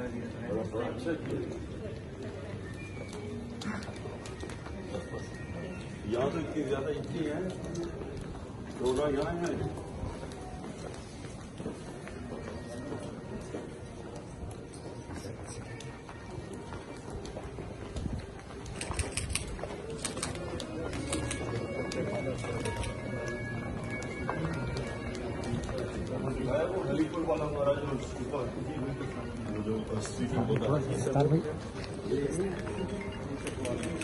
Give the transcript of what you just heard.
यहाँ तो इतनी ज्यादा इतनी है, प्रोग्राम यहाँ है। वो हलीपुर वाला हमारा जो स्ट्रीट होता है